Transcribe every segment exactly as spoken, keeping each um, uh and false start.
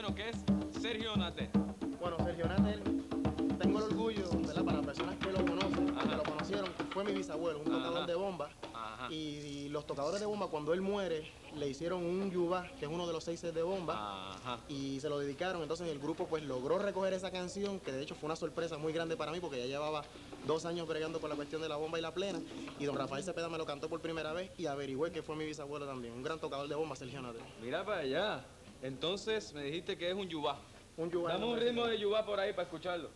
bueno que es Sergio Natel. Bueno, Sergio Natel, tengo el orgullo, ¿verdad? Para las personas que lo conocen, Ajá. que lo conocieron, fue mi bisabuelo, un tocador Ajá. de bomba. Ajá. Y, y los tocadores de bomba, cuando él muere, le hicieron un yubá, que es uno de los seis de bomba. Ajá. Y se lo dedicaron. Entonces el grupo pues logró recoger esa canción, que de hecho fue una sorpresa muy grande para mí, porque ya llevaba dos años bregando con la cuestión de la bomba y la plena. Y don Rafael Cepeda me lo cantó por primera vez y averigüé que fue mi bisabuelo también. Un gran tocador de bomba, Sergio Natel. Mira para allá. Entonces me dijiste que es un yubá. Un yubá. Dame un ritmo de yubá por ahí para escucharlo.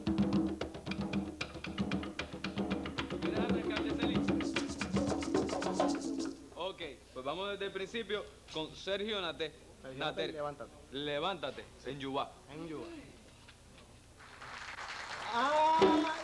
¿Quieres arrancar ese listo? Ok, pues vamos desde el principio con Sergio Natel. Sergio Natel, Natel, levántate. Levántate, en yubá. En un yubá. Ay,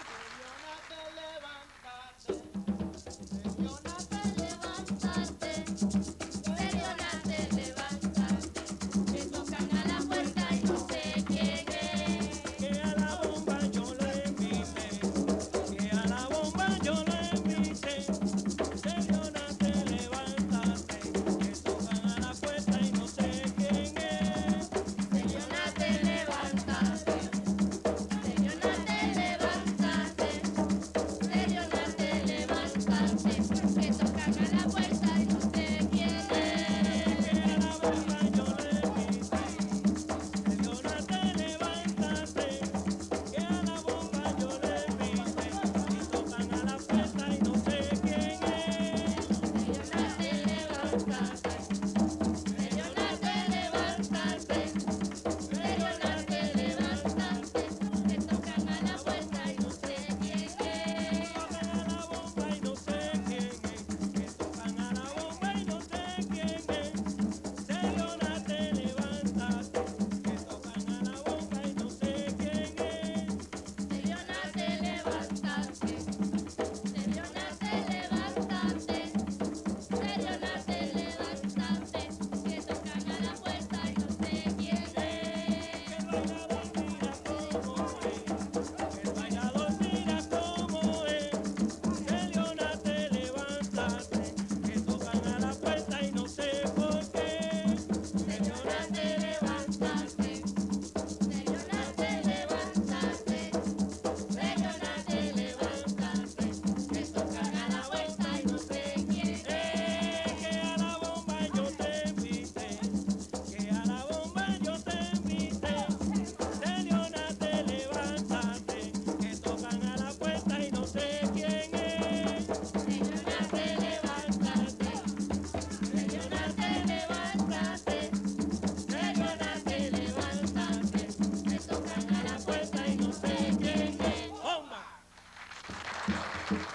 Sergio Natel, levántate. Sergio Natel, levántate. Sergio Natel, levántate. Que tocan a la puerta y no sé quién es. Que a la bomba yo le invité, que a la bomba yo le invité. Sergio Natel, levántate, que tocan a la puerta y no sé quién es. Sergio Natel, levántate. Sergio Natel, levántate. Sergio Natel, levántate. Que tocan a la puerta y no sé quién es. Que a la bomba yo le invité. Sergio Natel, levántate, que a la bomba yo le invité. Y tocan a la puerta y no sé quién es. Sergio Natel, levántate. Sergio Natel, levántate. Sergio Natel, levántate. Que tocan a la puerta y no sé quién es. Tocan a la bomba y no sé quién es. Que tocan a la bomba y no sé quién es. Sergio Natel, levántate, que tocan a la bomba y no sé quién es. Sergio Natel, levántate. Sergio Natel, levántate. Sergio Natel, levántate. Que tocan a la puerta y no sé quién es. El bailador mira cómo es, el bailador mira cómo es. Sergio Natel, levántate, que tocan a la puerta y no sé por qué. Sergio Natel, levántate. Sergio Natel, levántate. Sergio Natel, levántate. Que tocan a la puerta y no sé quién es. Que a la bomba yo te invité, que a la bomba yo te invité. Sergio Natel, levántate, que tocan a la puerta y no sé quién es. Sergio Natel, levántate. Sergio Natel, levántate. Sergio Natel, levántate. Que tocan a la puerta y no sé quién es. ¡Bomba!